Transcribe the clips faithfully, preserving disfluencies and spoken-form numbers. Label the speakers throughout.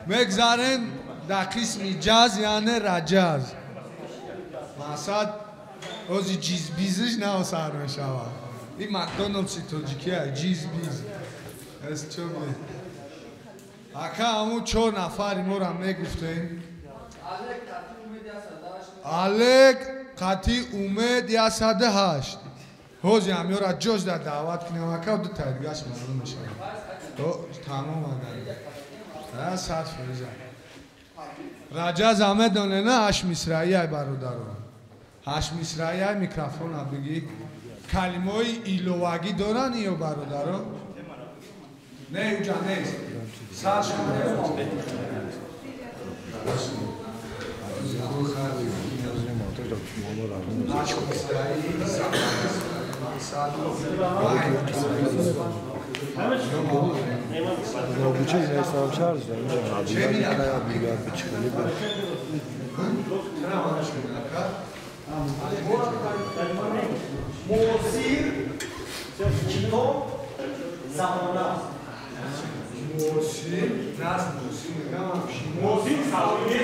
Speaker 1: مگذارن در قسم جاز یعنی رجاز مقصد اوزی جیز بیزش نه سر میشود این مکدونالدسی توجیکیه جیز بیز از چون اکا همون چهار نفری مورا میگفتیم الک قطی اومد یا ساده هشت حوزی هم یورا جوش در دعوت کنیم اکا دو تایدگاش معلوم میشه تو تمام آدم از ساعت فریزه رجاز همه دونه نه هشت مصرعی های برادران هشت مصرعی های میکروفون ها بگی کلمه های ایلووگی دارن ایو برادران نه اینجا نیست سر شما
Speaker 2: Oblicze ile jest tam szarż, nie wiem, a ja biegam być nie wiem.
Speaker 3: Mosir kito zamona.
Speaker 1: Mosir nas mosir gamam
Speaker 3: Mosir savunye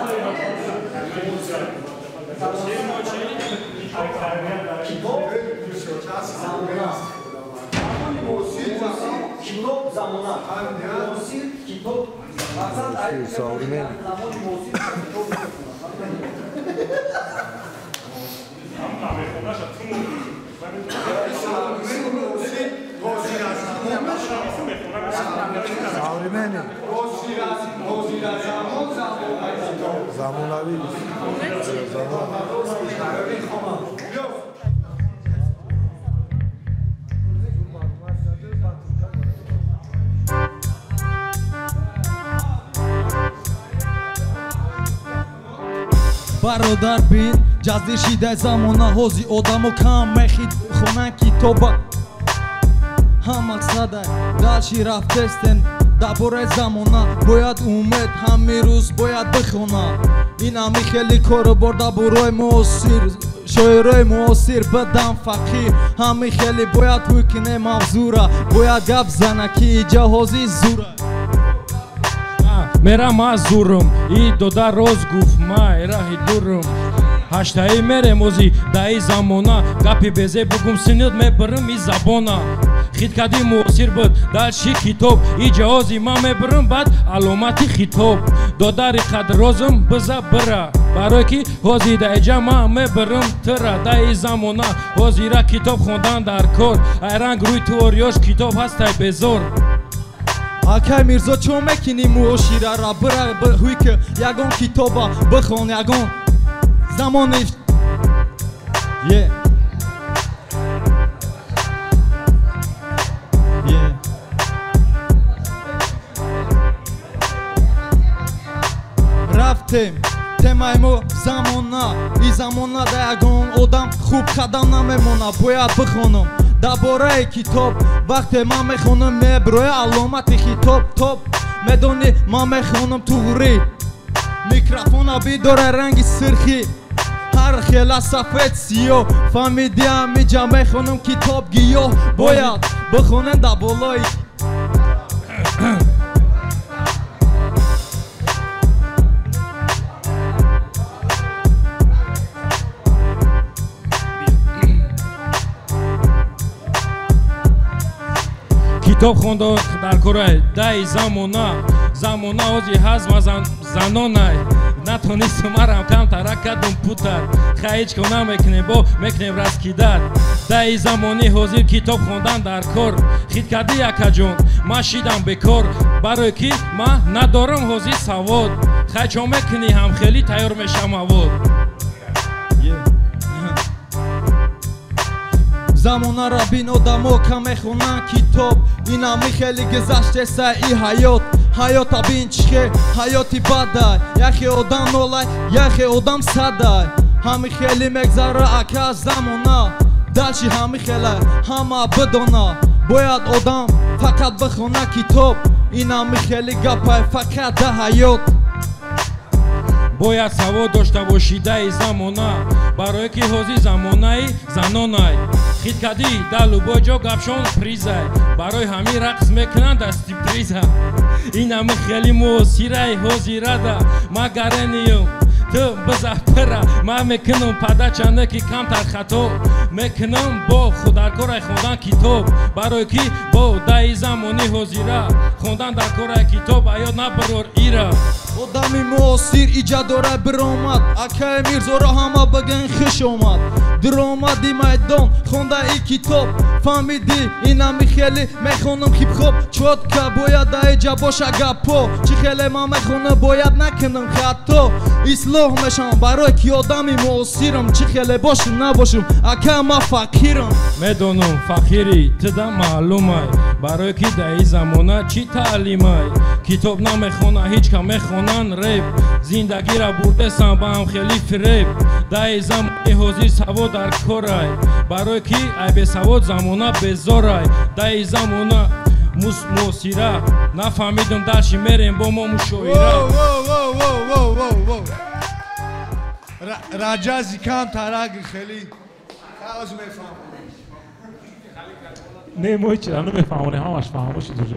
Speaker 3: kito zamona. Mosir kito zamona. Mosir kito baksana ay
Speaker 2: savunye.
Speaker 3: Mosir kito.
Speaker 2: Savunye. Zamonavi.
Speaker 4: برادر بین جزدی شیده زمانه حوزی آدم و کم مخید خونن کتابه هم مقصده دلشی رفتستن درباره زمانه باید اومد همه روز باید بخونه این همی خیلی کار برده برای موسیر شاعرای موسیر بدم فقیر همی خیلی باید وکنه موضوعه باید گپ زنه که اینجا حوزی زوره
Speaker 5: мерам аз зурум и дода роз гуфт ма раҳи дурум ҳаштаи мерем ози даи замона гапи безе бугум синид мебирим и забона хиткади муосир буд далши китоб и ҷаози ма мебирим баъд аломати хитоб додари қадрозим биза бира барое ки ҳози даиҷа ма мебирим тира даи замона ҳозира китоб хондан дар кор айранг рӯи туворёш китоб ҳастай безор
Speaker 4: Акай Мирзо чо мекини муошираро бира ҳуй ки ягон китоба бихон ягон замони е е рафтем темаи мо замона и замона да ягон одам хуб қадам намемона бояд бихонам درباره کتاب وقتی من میخونم مبروی علامت خطاب توب میدونی من میخونم توری میکروفون آبی داره رنگ سرخی هر خیلی سفید سیاه فهمیدی همی جا میخونم کتاب گیاه باید بخونن در بالای
Speaker 5: китоб хондон дар кораи даи замона замона ози ҳазма занонай натонисту марам камтара кадум путар хаичко намекунем бо мекунем раскидат даи замони ҳозир китоб хондан дар кор хит карди якаҷон ман шидам бекор барое ки ман надорам ҳозир савод хайчо мекунӣ ҳамхелӣ тайёр мешавам авод
Speaker 4: замона ра бин одамо ка мехонан китоб ин ҳами хеле гузаштеса и ҳаёт ҳаёта бин чихе ҳаёти бадай яхе одам нолай яхе одам садай ҳами хеле мегзара ака замона далши ҳами хеле ҳама бидона бояд одам фақат бихона китоб ин ҳами хеле гапай фақат да ҳаёт
Speaker 5: бояд савод дошта боши даи замона барое ки ҳозир замонаи занонай хиткади далу боҷо гапшон призай барои ҳамин рақс мекунанд дасти приза ин ҳама хеле муосирай ҳозирада ма гарениюм ту бизафтира ма мекунам падачанде ки камтар хато мекунам бо хударкорай хондан китоб барои ки бо даи замони ҳозира хондан дар корай китоб аёд набарор ира
Speaker 4: одами муосир иҷа дора биромад акаи мирзоро ҳама биган хуш омад диромади майдон хондаи китоб фаҳмиди инами хеле мехонам хипхоп чотка бояд даиҷа боша гапо чӣ хеле ман мехонам бояд накунам хато ислоҳ мешавам барои ки одами муосирам чӣ хеле бошам набошам ака ма фақирам
Speaker 5: медонам фақири туда маълумай барои ки даи замона чӣ таълимай китоб намехона ҳеҷ кам мехонанд реп зиндагиро бурдесам ба ҳам хеле фиреб даи замони ҳозир савод дар корай барои ки ай бесавод замона безорай даи замона муосира нафаҳмидам дар чӣ мерем бо мо мушоира
Speaker 1: раҷази кам тараги хеле хаваз мефаҳмам
Speaker 6: не мо ҳеҷ чиза намефаҳмонем ҳамаш фаҳмош дуҷа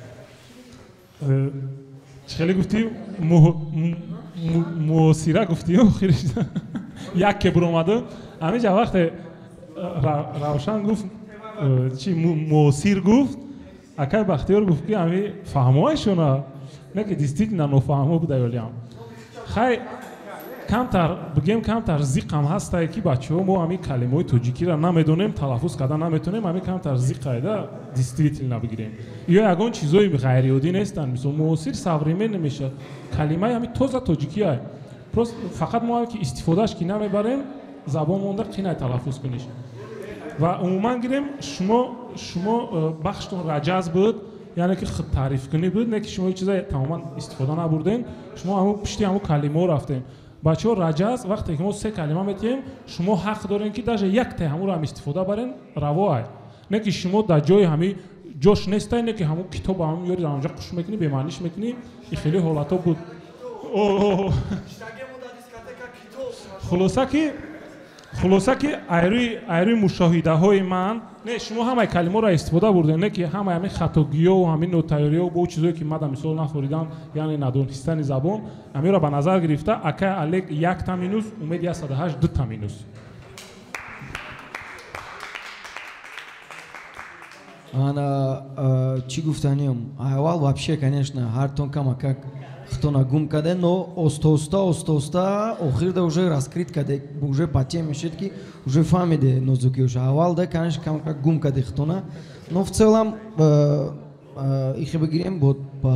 Speaker 6: чӣ хеле гуфтӣ муосира гуфтӣ охириш як ке биромаду ҳаминҷа вақте равшан гуфт чи муосир гуфт акай бахтиёр гуфт ки ҳами фаҳмоашона не ки действительно нофаҳмо буда ёлиам хай камтар бигем камтар зиқам ҳастае ки бачаҳо мо ҳамин калимаҳои тоҷикиро намедонем талаффуз карда наметонем ҳамин камтар зиқайда действительно бигирем ё ягон чизои ғайриоддӣ нестанд мисол муосир современ меша калимаи ҳамин тоза тоҷикиае просто фақат мо ки истифодааш ки намебарем забон монда қинай талаффуз куниш ва умуман гирем шумо шумо бахштон раҷаз буд яъне ки тарифкунӣ буд не ки шумо ҳеҷ чиза тамоман истифода набурдем шумо ҳамун пишти ҳамун калимаҳо рафтем бачаҳо раҷаз вақте ки мо се калима метиҳем шумо ҳақ дорем ки даже якте ҳамуро ҳам истифода барен равоай не ки шумо дар ҷои ҳамин ҷош нестай не ки ҳамун китоб ҳамин ёри дар онҷа қуш мекунӣ бемаъниш мекунӣ и хеле ҳолато буд хулоса ки хулоса ки айрӯи айрӯи мушоҳидаҳои ман не шумо ҳамаи калимаҳоро истифода бурдем не ки ҳамаи ҳамин хатогиҳо ҳамин нотайёриҳо бо чизое ки мада мисол нафоридан яъне надонистани забон ҳаминро ба назар гирифта акай алек якта минус умеди ҳастаду ҳашт дута минус
Speaker 7: ман чӣ гуфтаниям аввал вообще конечно ҳартон камакак хтона гум карде но оста-оста оста-оста охирда уже раскрит карде уже по теме шед ки уже фаҳмиде нозукиёша аввалда конечно камакак гум карде хтона но в целом ихе бигирем бо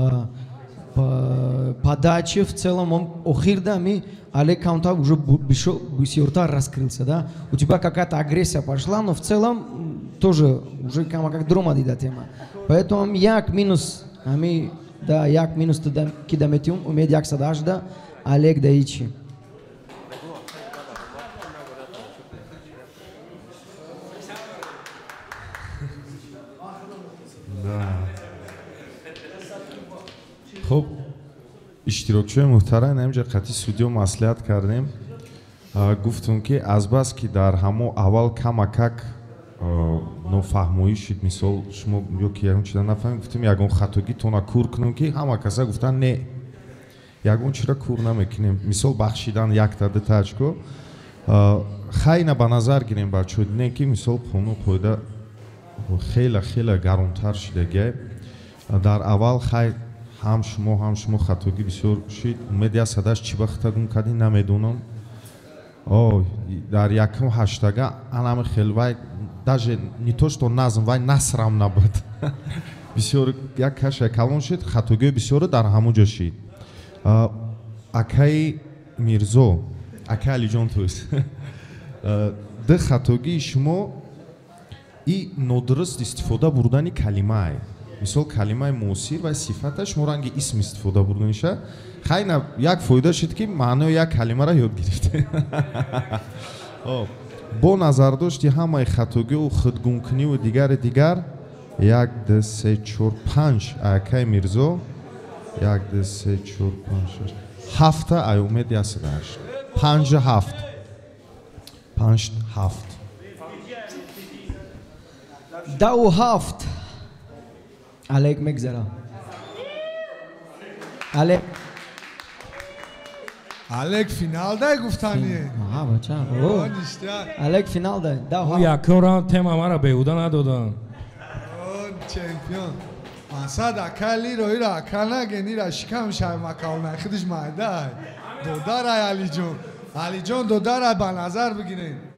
Speaker 7: подачи в целом он охирда ми але камтар уже бисёртар раскрылся да у тебя какая-то агрессия пошла но в целом тоже уже камакак дрома дида тема поэтому як минус ами да як минус ки да метиҳум умед яксад ҳашт да алек да ҳичи
Speaker 2: хуб иштирокчиҳои муҳтарам ҳаминҷа қатъи судиё маслиҳат кардем гуфтум ки азбас ки дар ҳамо аввал камакак нофаҳмоӣ шид мисол шумо ё ки ягон чиза нафаҳмем гуфтем ягон хатогӣ тона кур кунем ки ҳама каса гуфтан не ягон чиро кур намекунем мисол бахшидан якта дута очко хайна ба назар гирем бачаҳо дидем ки мисол қонун қоида хеле хеле гаронтар шидагия дар аввал хай ҳам шумо ҳам шумо хатогӣ бисёр шид умеди ҳастадаш чӣ вақта гум кардӣ намедонам дар якум ҳаштага анами хелвай даже не то что назм вай насрам набуд бисёр як каша калон шид хатогиҳои бисёро дар ҳамуҷо шид акаи мирзо акаи алиҷон туст ду хатогии шумо и нодуруст истифода бурдани калимае мисол калимаи муосир ва сифаташ шумо ранги исм истифода бурданиша хайна як фоида шид ки маънои як калимаро ёд гирифте бо назардошти ҳамаи хатогиҳу худгумкуниву дигари дигар як ду се чор панҷ акаи мирзо як ду се чор панҷ шаш ҳафта ай умеди ҳастаду ҳашт панҷ ҳафт панҷ ҳафт
Speaker 7: ده و هفت علیک مگذرم علیک
Speaker 1: علیک فینال ده گفتنیه
Speaker 7: آها بچه
Speaker 1: اوه نیشتر
Speaker 7: علیک فینال ده ده و
Speaker 5: او
Speaker 7: هفت
Speaker 5: یکم را تما مرا بهوده ندادن
Speaker 1: اوه چمپیون مسد اکلی روی را اکل نگنی را شکم شای مکاو نخیدش مایده دو داره علی جون علی جون دو داره به نظر بگیرین